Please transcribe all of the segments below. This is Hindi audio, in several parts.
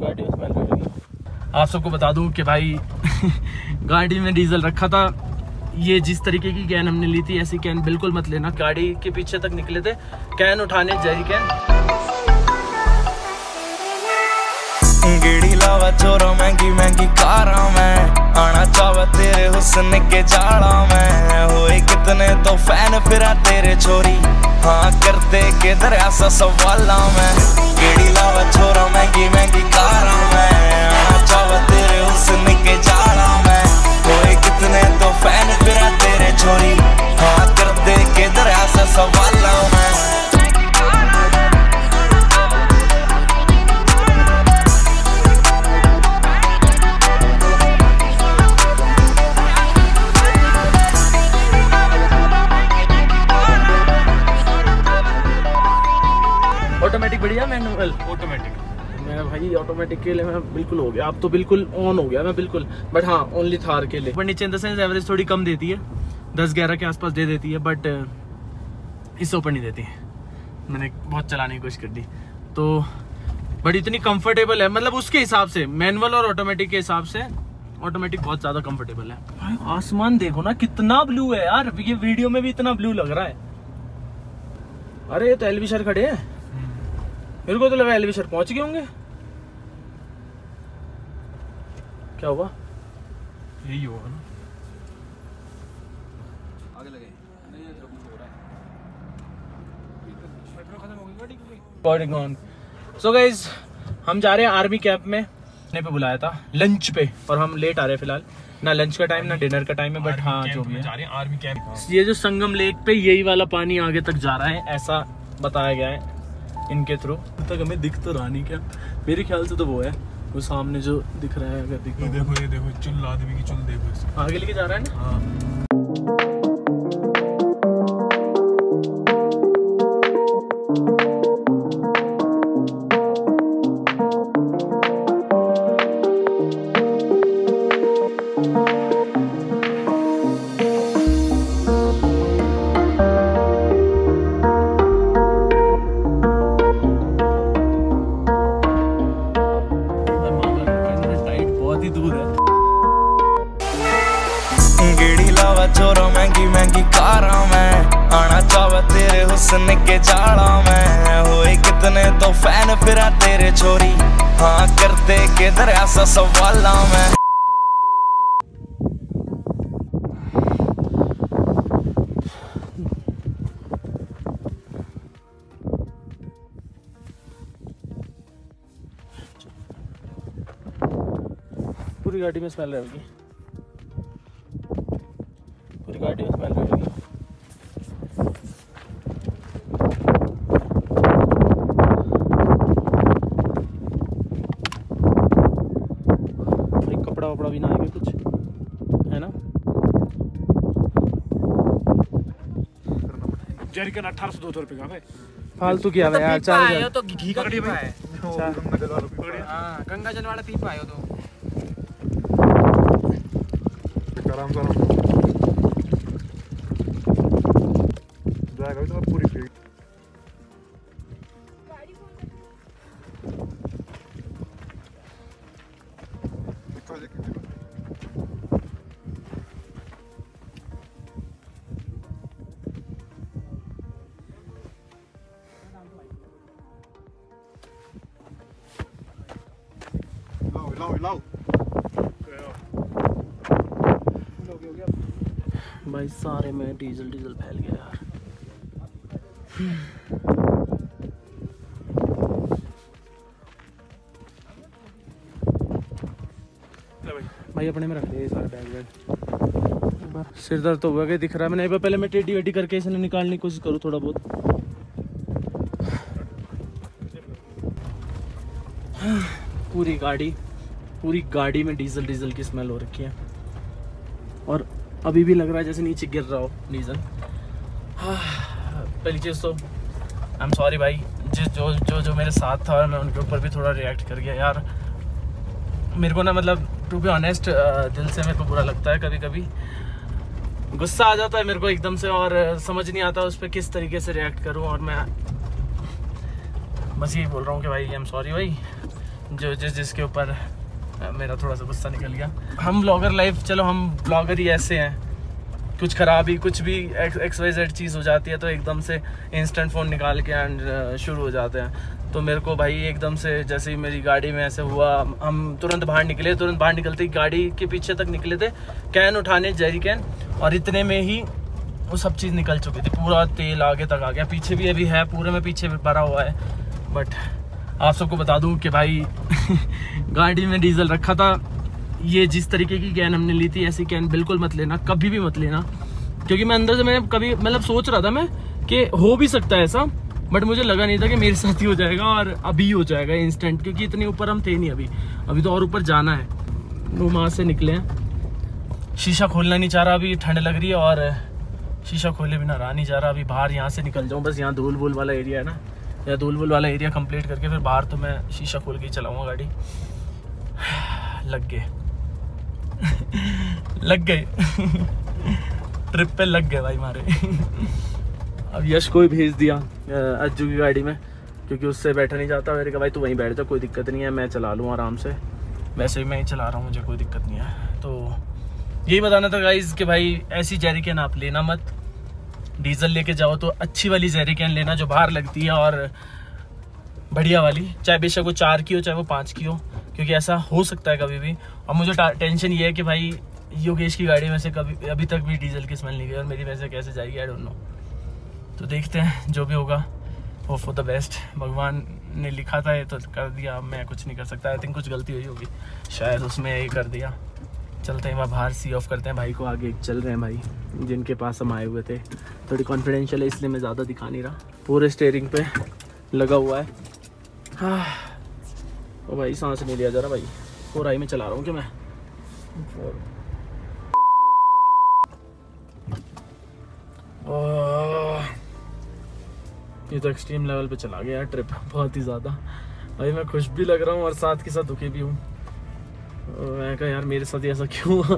गाड़ी में स्मेल रहेगी। आप सबको बता दूं कि भाई गाड़ी में डीजल रखा था। ये जिस तरीके की कैन हमने ली थी ऐसी कैन बिल्कुल मत लेना। गाड़ी के पीछे तक निकले थे कैन उठाने, जरी कैन। गेड़ी लावा चोरा महंगी महंगी कारा में, आना चावा तेरे हुस्न के जाड़ा में। होए कितने तो फैन फिरा तेरे छोरी, हाँ करते के दरिया सवाला में। गेड़ी लावा चोरा महंगी महंगी कारा में, आना चावा तेरे हुस्न के जाड़ा में। होए कितने तो फैन फिरा तेरे छोरी, हाँ करते के दरिया सवाला में। ऑटोमेटिक बढ़िया, मैनुअल ऑटोमेटिक। मैं भाई ऑटोमेटिक के लिए मैं बिल्कुल हो गया, अब तो बिल्कुल ऑन हो गया मैं बिल्कुल। बट हाँ ओनली थार के लिए। बट नीचे इन द सेंस एवरेज थोड़ी कम देती है, 10-11 के आसपास दे देती है, बट इससे ऊपर नहीं देती। मैंने बहुत चलाने की कोशिश कर दी तो, बट इतनी कंफर्टेबल है, मतलब उसके हिसाब से मैनुअल और ऑटोमेटिक के हिसाब से ऑटोमेटिक बहुत ज़्यादा कंफर्टेबल है। भाई आसमान देखो ना कितना ब्लू है यार, ये वीडियो में भी इतना ब्लू लग रहा है। अरे ये तो एलवी सर खड़े हैं, मेरे को तो लगा एलवी सर पहुंच गए होंगे। क्या हुआ? यही होगा ना, आगे लगे नहीं है, हो रहा है। सो गाइज हम जा रहे हैं आर्मी कैंप में, पे बुलाया था लंच पे, और हम लेट आ रहे हैं फिलहाल। ना लंच का टाइम ना डिनर का टाइम है, बट हाँ जो भी है जा रहे हैं आर्मी कैंप। ये जो संगम लेक पे यही वाला पानी आगे तक जा रहा है, ऐसा बताया गया है इनके थ्रू। तक हमें दिख तो रहा नहीं, क्या मेरे ख्याल से तो वो है, वो सामने जो दिख रहा है। अगर दिख देखो ये देखो चुल, आदमी की चुल देखो इसको। आगे लेके जा रहा है ना। हाँ। चोरा महंगी महंगी कारा में, आना चावा तेरे हुस्न के जाड़ा में। होए कितने तो फैन फिरा तेरे छोरी, हाँ करते के दरिया सवाला में। पूरी गाड़ी में स्मेल रहेगी, पूरी गाड़ी में स्मेल रहेगी। भाई कपड़ा वपड़ा भी ना आएगा कुछ, है ना। जरिकन 1802 रुपए का भाई, फालतू किया यार। 4,000 तो घी का पीपा है। हाँ गंगा जल वाला पीपा है तो। आराम से जाएगा तो पूरी फील्ड। लाओ भाई सारे में डीजल फैल गया यार। भाई अपने में रख दे सारे बैग वैग। सिर दर्द तो हुआ कि दिख रहा है। मैंने पहले मैं टेढ़ी वेटी करके इसने निकालने की कोशिश करूँ थोड़ा बहुत। पूरी गाड़ी में डीजल की स्मेल हो रखी है, और अभी भी लग रहा है जैसे नीचे गिर रहा हो डीजल। पहली चीज़ तो आई एम सॉरी भाई, जो मेरे साथ था, मैं उनके ऊपर भी थोड़ा रिएक्ट कर गया यार। मेरे को ना मतलब टू बी ऑनेस्ट दिल से मेरे को बुरा लगता है, कभी कभी गुस्सा आ जाता है मेरे को एकदम से, और समझ नहीं आता उस पर किस तरीके से रिएक्ट करूं। और मैं बस यही बोल रहा हूँ कि भाई आई एम सॉरी भाई, जो जिसके ऊपर मेरा थोड़ा सा गुस्सा निकल गया। हम ब्लॉगर लाइफ, चलो हम ब्लॉगर ही ऐसे हैं, कुछ खराबी कुछ भी XYZ चीज़ हो जाती है तो एकदम से इंस्टेंट फ़ोन निकाल के एंड शुरू हो जाते हैं। तो मेरे को भाई एकदम से जैसे ही मेरी गाड़ी में ऐसे हुआ, हम तुरंत बाहर निकले, तुरंत बाहर निकलते ही गाड़ी के पीछे तक निकले थे कैन उठाने, जेरी कैन, और इतने में ही वो सब चीज़ निकल चुकी थी, पूरा तेल आगे तक आ गया। पीछे भी अभी है, पूरे में पीछे भी भरा हुआ है। बट आप सबको बता दूं कि भाई गाड़ी में डीजल रखा था। ये जिस तरीके की कैन हमने ली थी, ऐसी कैन बिल्कुल मत लेना, कभी भी मत लेना, क्योंकि मैं अंदर से मैं कभी मतलब सोच रहा था मैं कि हो भी सकता है ऐसा, बट मुझे लगा नहीं था कि मेरे साथ ही हो जाएगा और अभी हो जाएगा इंस्टेंट, क्योंकि इतने ऊपर हम थे नहीं अभी तो और ऊपर जाना है। वो वहाँ से निकले हैं, शीशा खोलना नहीं चाह रहा, अभी ठंड लग रही है और शीशा खोले बिना रहा नहीं जा रहा। अभी बाहर यहाँ से निकल जाऊँ, बस यहाँ धूल वूल वाला एरिया है ना, या धूल वूल वाला एरिया कंप्लीट करके फिर बाहर तो मैं शीशा खोल के ही चलाऊँगा गाड़ी। लग गए लग गए ट्रिप पे लग गए भाई हमारे। अब यश को ही भेज दिया अज्जू की गाड़ी में, क्योंकि उससे बैठा नहीं जाता। मेरे कहा भाई तू वहीं बैठ जा, कोई दिक्कत नहीं है, मैं चला लूँ आराम से, वैसे भी मैं ही चला रहा हूँ, मुझे कोई दिक्कत नहीं है। तो यही बताना था गाइज कि भाई ऐसी जेरी कैन आप लेना मत, डीजल लेके जाओ तो अच्छी वाली जेरी कैन लेना जो बाहर लगती है और बढ़िया वाली, चाहे बेशक वो 4 की हो चाहे वो 5 की हो, क्योंकि ऐसा हो सकता है कभी भी। और मुझे टेंशन ये है कि भाई योगेश की गाड़ी में से कभी अभी तक भी डीजल की स्मेल नहीं गई और मेरी वजह से कैसे जाएगी, आई डोंट नो। तो देखते हैं जो भी होगा, होप फॉर द बेस्ट। भगवान ने लिखा था ये तो कर दिया, मैं कुछ नहीं कर सकता। आई थिंक कुछ गलती हुई होगी शायद, उसमें ये कर दिया। चलते हैं वहाँ बाहर, सी ऑफ करते हैं भाई को, आगे चल रहे हैं भाई जिनके पास हम आए हुए थे। थोड़ी कॉन्फिडेंशियल है इसलिए मैं ज़्यादा दिखा नहीं रहा, पूरे स्टीयरिंग पे लगा हुआ है। हाँ ओ भाई सांस नहीं लिया जा रहा भाई, 4i में चला रहा हूँ कि मैं। ये तो एक्सट्रीम लेवल पे चला गया ट्रिप, बहुत ही ज़्यादा। भाई मैं खुश भी लग रहा हूँ और साथ के साथ दुखी भी हूँ। मैं कहा यार मेरे साथ ऐसा क्यों हुआ।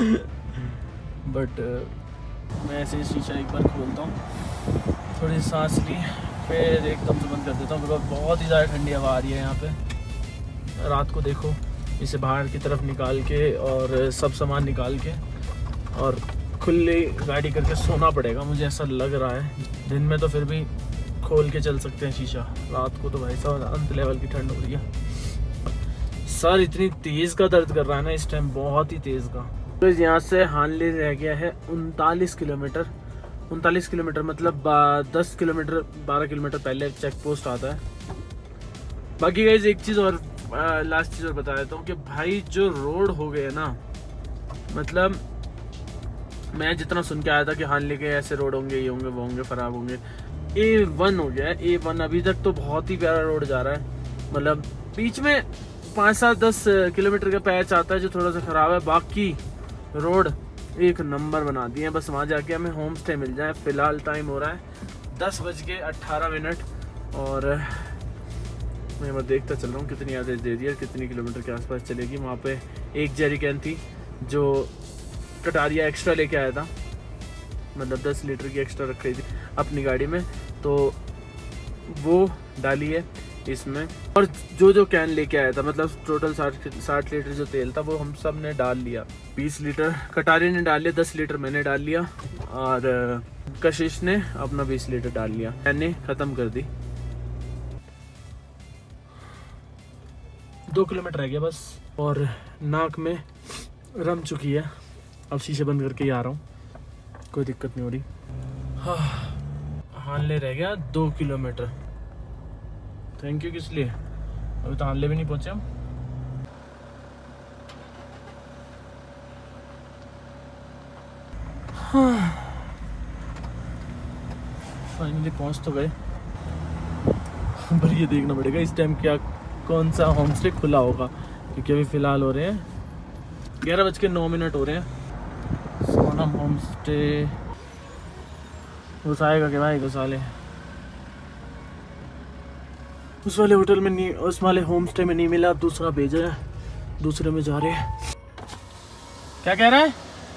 बट मैं ऐसे शीशा एक बार खोलता हूँ, थोड़ी सांस ली, फिर एकदम से बंद कर देता हूँ, बिकॉज बहुत ही ज़्यादा ठंडी हवा आ रही है यहाँ पे। रात को देखो इसे बाहर की तरफ निकाल के और सब सामान निकाल के और खुली गाड़ी करके सोना पड़ेगा, मुझे ऐसा लग रहा है। दिन में तो फिर भी खोल के चल सकते हैं शीशा, रात को तो भाई साहब अंत लेवल की ठंड हो रही है। सर इतनी तेज़ का दर्द कर रहा है ना इस टाइम, बहुत ही तेज़ का। तो यहाँ से हानले रह गया है 39 किलोमीटर। 39 किलोमीटर मतलब 10 किलोमीटर 12 किलोमीटर पहले चेक पोस्ट आता है। बाकी गाइस एक चीज़ और लास्ट चीज़ और बता देता हूँ कि भाई जो रोड हो गए ना, मतलब मैं जितना सुन के आया था कि हानले के ऐसे रोड होंगे, ये होंगे वो होंगे ख़राब होंगे, A1 हो गया है। A1 अभी तक तो बहुत ही प्यारा रोड जा रहा है, मतलब बीच में 5-7-10 किलोमीटर का पैच आता है जो थोड़ा सा ख़राब है, बाकी रोड एक नंबर बना दिए हैं। बस वहाँ जाके हमें होम स्टे मिल जाए। फ़िलहाल टाइम हो रहा है 10:18 और मैं बस देखता चल रहा हूँ कितनी एवरेज दे दी है, कितनी किलोमीटर के आसपास चलेगी। वहाँ पे एक जेरी कैन थी जो कटारिया एक्स्ट्रा लेके आया था, मतलब 10 लीटर की एक्स्ट्रा रख रही थी अपनी गाड़ी में, तो वो डाली है इसमें। और जो कैन लेके आया था, मतलब टोटल 60 लीटर जो तेल था वो हम सब ने डाल लिया। 20 लीटर कटारी ने डाल लिया, 10 लीटर मैंने डाल लिया और कशिश ने अपना 20 लीटर डाल लिया। मैंने ख़त्म कर दी। 2 किलोमीटर रह गया बस और नाक में रम चुकी है। अब शीशे बंद करके ही आ रहा हूँ, कोई दिक्कत नहीं हो रही। हाँ हानले रह गया 2 किलोमीटर। थैंक यू किस लिए, अभी तो हानले भी नहीं पहुँचे हम। हाँ फाइनली पहुँच तो गए, पर ये देखना पड़ेगा इस टाइम क्या कौन सा होम स्टे खुला होगा, क्योंकि अभी फ़िलहाल हो रहे हैं 11:09 हो रहे हैं। सोनम होम स्टे घुसाएगा कि भाई घुसा ले, उस वाले होटल में नहीं, उस वाले होम स्टे में नहीं मिला, दूसरा भेजा है, दूसरे में जा रहे हैं। क्या कह रहा है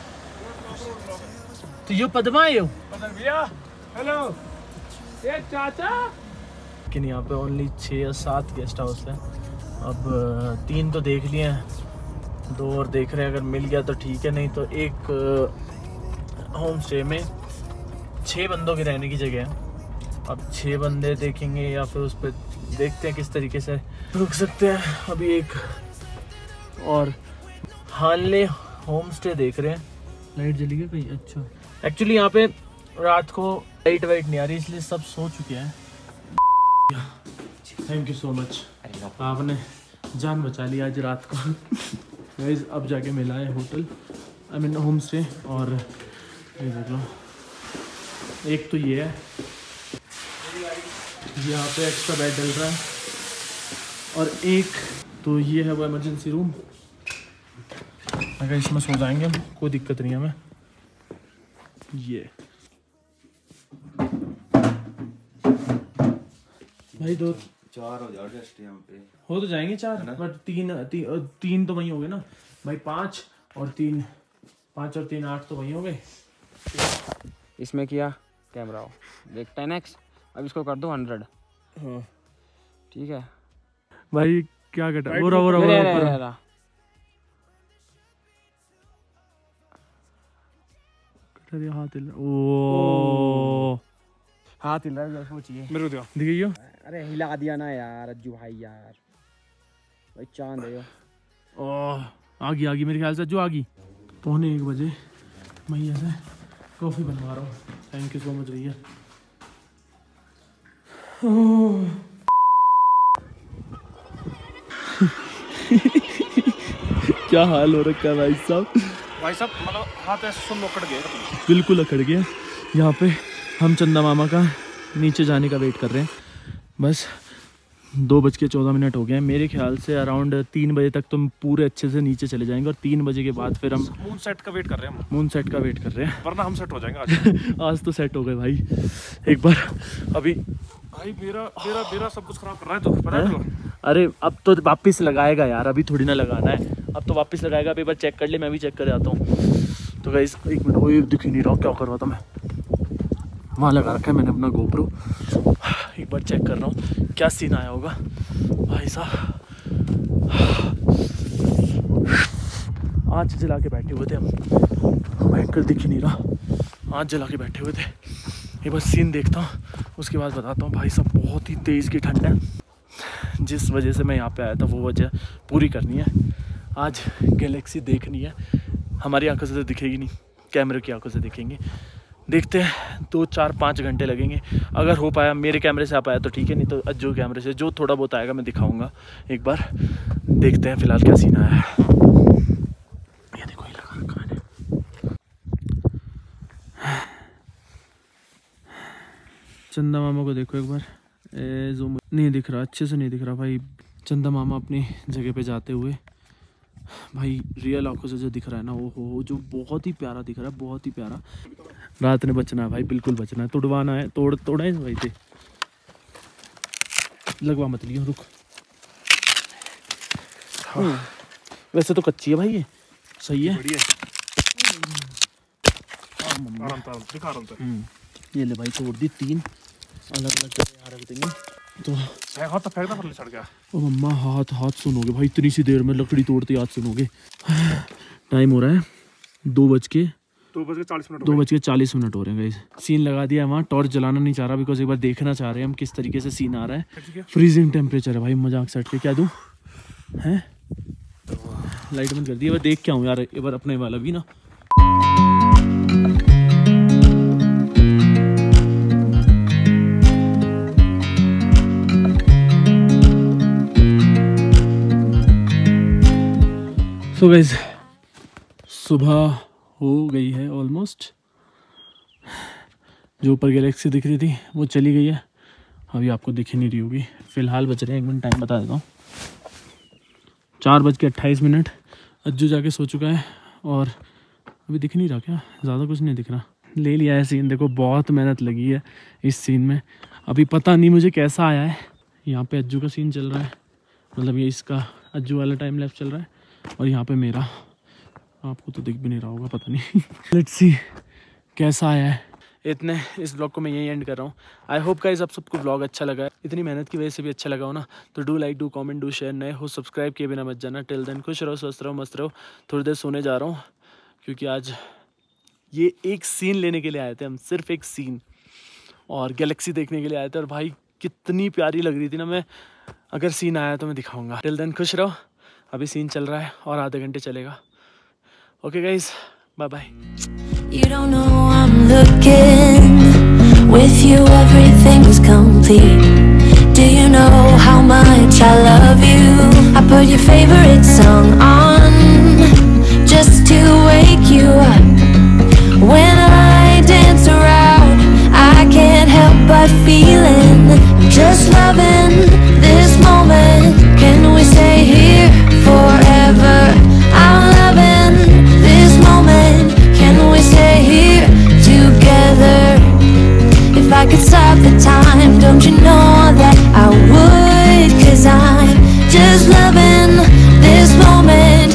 तो ये पद्मा है भैया, हेलो ये चाचा। लेकिन यहाँ पे ओनली 6 या 7 गेस्ट हाउस है, अब 3 तो देख लिए हैं, 2 और देख रहे हैं, अगर मिल गया तो ठीक है, नहीं तो एक होम स्टे में 6 बंदों के रहने की जगह है। अब 6 बंदे देखेंगे या फिर उस पर देखते हैं किस तरीके से रुक सकते हैं। अभी एक और हानले होम स्टे देख रहे हैं। लाइट जली गई भाई, अच्छा। एक्चुअली यहाँ पे रात को लाइट वाइट नहीं आ रही, इसलिए सब सो चुके हैं। थैंक यू सो मच, आपने जान बचा ली आज रात को। गाइस अब जाके मिला है hotel, I mean homestay. और ये देख लो, एक तो ये है, यहाँ पे एक्स्ट्रा बेड डल रहा है, और एक तो ये है वो इमरजेंसी रूम। अगर इसमें सो जाएंगे हम, कोई दिक्कत नहीं है हमें। ये भाई 4 हो जाओ जस्ट यहाँ पे हो तो जाएंगे 4, बट 3 तो वहीं हो गए ना भाई। 5 और 3 8 तो वहीं हो गए। इसमें किया कैमरा हो देख 10x, अब इसको कर दो 100। हाँ ठीक है भाई, क्या कटा वो रहा हाथ हिल, ओ हाथ हिल रहा है, वो चाहिए मेरे को दिया। दिखाइयो। अरे हिला दिया ना यार अज्जू भाई, यार भाई चांद है। ओह आ गई मेरे ख्याल से जो आ गई। 1:45 बजे मैं ऐसे कॉफ़ी बनवा रहा हूँ। थैंक यू सो मच भैया। क्या हाल हो रखा है भाई साहब। मतलब हाथ ऐसे सुन अकड़ गए। बिल्कुल अकड़ गया। यहाँ पे हम चंदा मामा का नीचे जाने का वेट कर रहे हैं। बस 2:14 हो गए हैं। मेरे ख्याल से अराउंड 3 बजे तक तो हम पूरे अच्छे से नीचे चले जाएंगे, और 3 बजे के बाद फिर हम मून सेट का वेट कर रहे हैं मून सेट का वेट कर रहे हैं, वरना हम सेट हो जाएंगे आज। आज तो सेट हो गए भाई एक बार। अभी भाई मेरा सब कुछ खराब कर रहा है तो पता है तो। अरे अब तो वापस लगाएगा यार, अभी थोड़ी ना लगाना है, अब तो वापस लगाएगा। अब एक बार चेक कर ले, मैं भी चेक कर आता हूँ। तो गाइस 1 मिनट, वो दिख ही नहीं रहा क्या कर रहा था मैं। वहाँ लगा रखा है मैंने अपना गोप्रो, एक बार चेक कर रहा हूँ क्या सीन आया होगा भाई साहब। आँच जला के बैठे हुए थे हम, भयंकर दिख ही नहीं रहा, आँच जला के बैठे हुए थे। ये बस सीन देखता हूँ, उसके बाद बताता हूँ। भाई साहब बहुत ही तेज़ की ठंड है। जिस वजह से मैं यहाँ पे आया था वो वजह पूरी करनी है। आज गैलेक्सी देखनी है। हमारी आंखों से तो दिखेगी नहीं, कैमरे की आंखों से देखेंगे। देखते हैं 2, 4, 5 घंटे लगेंगे। अगर हो पाया मेरे कैमरे से आ पाया तो ठीक है, नहीं तो अज्जू कैमरे से जो थोड़ा बहुत आएगा मैं दिखाऊंगा एक बार। देखते हैं फिलहाल क्या सीन आया है। ये देखो ये लगा रखा है। चंदा मामा को देखो एक बार, जूम नहीं दिख रहा, अच्छे से नहीं दिख रहा भाई। चंदा मामा अपनी जगह पे जाते हुए भाई रियल आंखों से जो दिख रहा है ना, वो हो जो बहुत ही प्यारा दिख रहा है, बहुत ही प्यारा। रात ने बचना है भाई, बिल्कुल बचना है। तोड़वाना है, तोड़ा है भाई थे। लगवा मत लियो, रुक। हाँ। वैसे तो कच्ची है भाई, ये सही है। ये ले भाई, तोड़ दी 3 अलग अलग जगह रख देंगे तो हाथ तो फेंकना पड़े चढ़ गया। ओ मम्मा हाथ सुनोगे भाई, इतनी सी देर में लकड़ी तोड़ते याद सुनोगे। टाइम हो रहा है 2:40 हो रहे हैं गाइस। सीन लगा दिया है वहाँ, टॉर्च जलाना नहीं चाह रहा बिकॉज एक बार देखना चाह रहे हैं हम किस तरीके से सीन आ रहा है। फ्रीजिंग टेम्परेचर है भाई, मजाक सेट के क्या दूँ हैं। लाइट बंद कर दी। अब देख के आऊँ यार एक बार अपने वाला भी ना। सो गाइस सुबह हो गई है ऑलमोस्ट। जो ऊपर गैलेक्सी दिख रही थी वो चली गई है, अभी आपको दिख ही नहीं रही होगी। फ़िलहाल बच रहे हैं, 1 मिनट टाइम बता देता हूँ, 4:28। अज्जू जाके सो चुका है और अभी दिख नहीं रहा क्या, ज़्यादा कुछ नहीं दिख रहा। ले लिया है सीन, देखो बहुत मेहनत लगी है इस सीन में। अभी पता नहीं मुझे कैसा आया है। यहाँ पे अज्जू का सीन चल रहा है, मतलब ये इसका अज्जू वाला टाइम लैप्स चल रहा है, और यहाँ पे मेरा, आपको तो दिख भी नहीं रहा होगा पता नहीं। लेट्स सी कैसा आया है। इतने इस ब्लॉग को मैं यही एंड कर रहा हूँ। आई होप गाइस आप सबको ब्लॉग अच्छा लगा है, इतनी मेहनत की वजह से भी अच्छा लगा हो ना, तो do like, do comment, do share. नए हो सब्सक्राइब किए बिना मत जाना। टिल देन खुश रहो, स्वस्थ रहो, मस्त रहो। थोड़ी देर सोने जा रहा हूँ क्योंकि आज ये एक सीन लेने के लिए आए थे हम, सिर्फ एक सीन, और गैलेक्सी देखने के लिए आए थे। और भाई कितनी प्यारी लग रही थी ना, मैं अगर सीन आया तो मैं दिखाऊंगा। टिल देन खुश रहो। अभी सीन चल रहा है और आधे घंटे चलेगा। Okay guys, bye bye. You don't know I'm looking. With you everything's complete. Do you know how much I love you? I put your favorite song on.